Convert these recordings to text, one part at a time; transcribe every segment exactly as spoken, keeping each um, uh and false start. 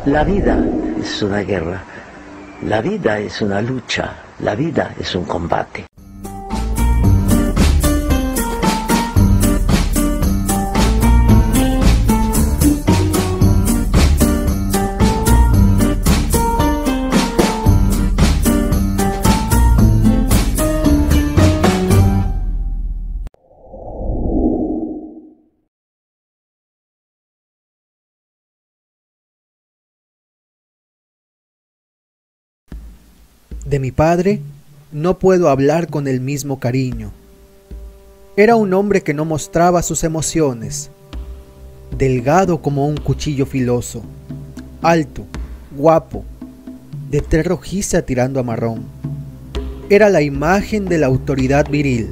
La vida es una guerra, la vida es una lucha, la vida es un combate. De mi padre no puedo hablar con el mismo cariño. Era un hombre que no mostraba sus emociones, delgado como un cuchillo filoso, alto, guapo, de tez rojiza tirando a marrón. Era la imagen de la autoridad viril.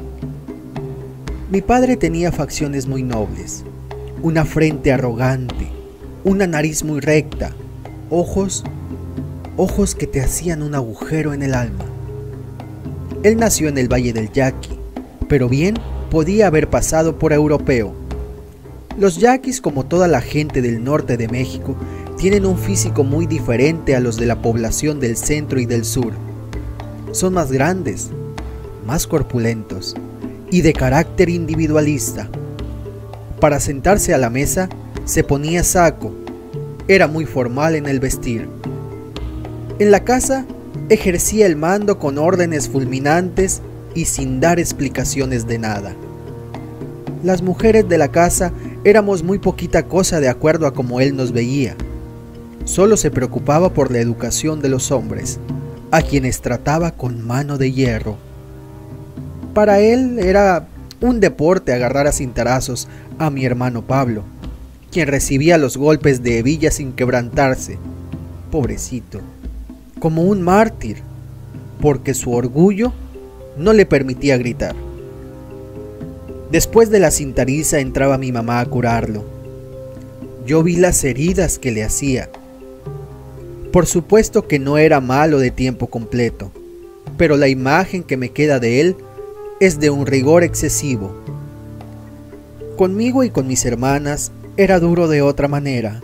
Mi padre tenía facciones muy nobles, una frente arrogante, una nariz muy recta, ojos Ojos que te hacían un agujero en el alma. Él nació en el Valle del Yaqui, pero bien podía haber pasado por europeo. Los yaquis, como toda la gente del norte de México, tienen un físico muy diferente a los de la población del centro y del sur. Son más grandes, más corpulentos y de carácter individualista. Para sentarse a la mesa se ponía saco, era muy formal en el vestir. En la casa ejercía el mando con órdenes fulminantes y sin dar explicaciones de nada. Las mujeres de la casa éramos muy poquita cosa de acuerdo a como él nos veía. Solo se preocupaba por la educación de los hombres, a quienes trataba con mano de hierro. Para él era un deporte agarrar a cintarazos a mi hermano Pablo, quien recibía los golpes de hebilla sin quebrantarse. Pobrecito. Como un mártir, porque su orgullo no le permitía gritar. Después de la cintariza entraba mi mamá a curarlo. Yo vi las heridas que le hacía. Por supuesto que no era malo de tiempo completo, pero la imagen que me queda de él es de un rigor excesivo. Conmigo y con mis hermanas era duro de otra manera.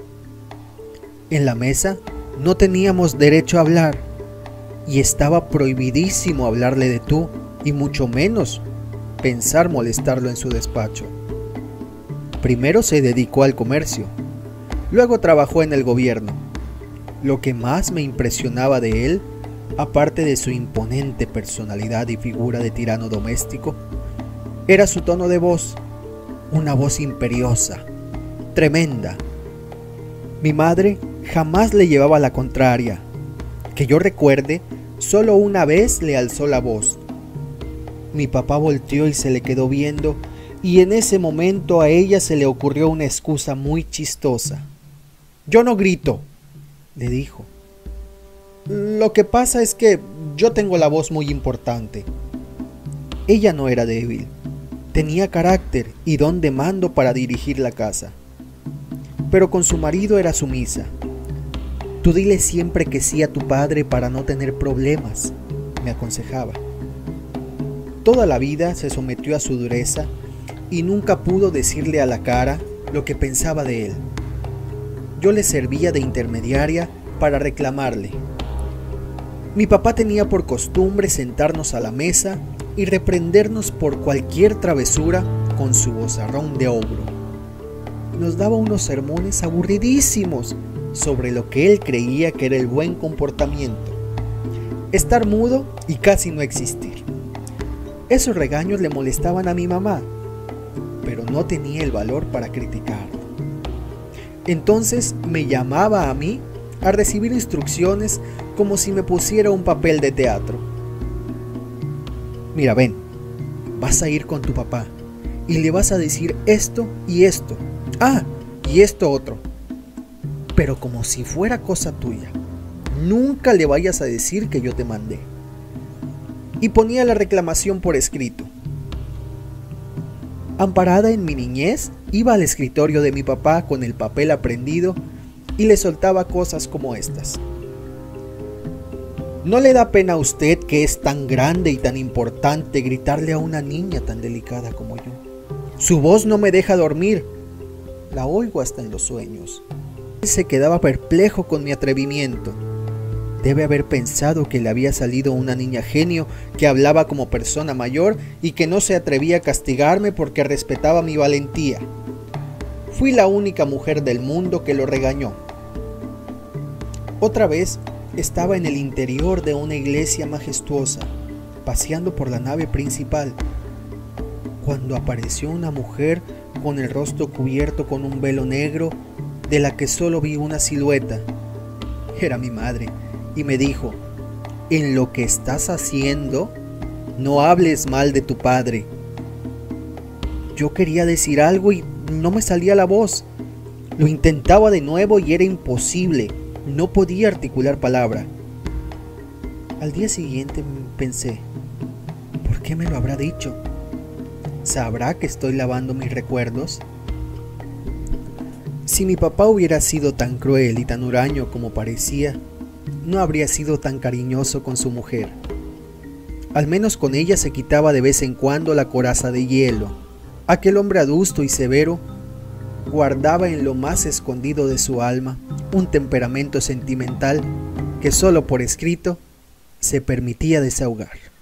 En la mesa no teníamos derecho a hablar y estaba prohibidísimo hablarle de tú y mucho menos pensar molestarlo en su despacho. Primero se dedicó al comercio, luego trabajó en el gobierno. Lo que más me impresionaba de él, aparte de su imponente personalidad y figura de tirano doméstico, era su tono de voz, una voz imperiosa, tremenda. Mi madre jamás le llevaba la contraria. Que yo recuerde, solo una vez le alzó la voz. Mi papá volteó y se le quedó viendo, y en ese momento a ella se le ocurrió una excusa muy chistosa. «Yo no grito», le dijo. «Lo que pasa es que yo tengo la voz muy importante». Ella no era débil, tenía carácter y don de mando para dirigir la casa. Pero con su marido era sumisa. «Tú dile siempre que sí a tu padre para no tener problemas», me aconsejaba. Toda la vida se sometió a su dureza y nunca pudo decirle a la cara lo que pensaba de él. Yo le servía de intermediaria para reclamarle. Mi papá tenía por costumbre sentarnos a la mesa y reprendernos por cualquier travesura con su vozarrón de ogro. Nos daba unos sermones aburridísimos sobre lo que él creía que era el buen comportamiento. Estar mudo y casi no existir. Esos regaños le molestaban a mi mamá, pero no tenía el valor para criticarlo. Entonces me llamaba a mí a recibir instrucciones como si me pusiera un papel de teatro. «Mira, ven, vas a ir con tu papá y le vas a decir esto y esto. Ah, y esto otro. Pero como si fuera cosa tuya. Nunca le vayas a decir que yo te mandé». Y ponía la reclamación por escrito. Amparada en mi niñez, iba al escritorio de mi papá con el papel aprendido y le soltaba cosas como estas. ¿No le da pena a usted, que es tan grande y tan importante, gritarle a una niña tan delicada como yo? Su voz no me deja dormir. La oigo hasta en los sueños. Él se quedaba perplejo con mi atrevimiento. Debe haber pensado que le había salido una niña genio que hablaba como persona mayor y que no se atrevía a castigarme porque respetaba mi valentía. Fui la única mujer del mundo que lo regañó. Otra vez estaba en el interior de una iglesia majestuosa, paseando por la nave principal, cuando apareció una mujer con el rostro cubierto con un velo negro, de la que solo vi una silueta. Era mi madre, y me dijo: «En lo que estás haciendo, no hables mal de tu padre». Yo quería decir algo y no me salía la voz. Lo intentaba de nuevo y era imposible. No podía articular palabra. Al día siguiente pensé: ¿por qué me lo habrá dicho? ¿Sabrá que estoy lavando mis recuerdos? Si mi papá hubiera sido tan cruel y tan huraño como parecía, no habría sido tan cariñoso con su mujer. Al menos con ella se quitaba de vez en cuando la coraza de hielo. Aquel hombre adusto y severo guardaba en lo más escondido de su alma un temperamento sentimental que solo por escrito se permitía desahogar.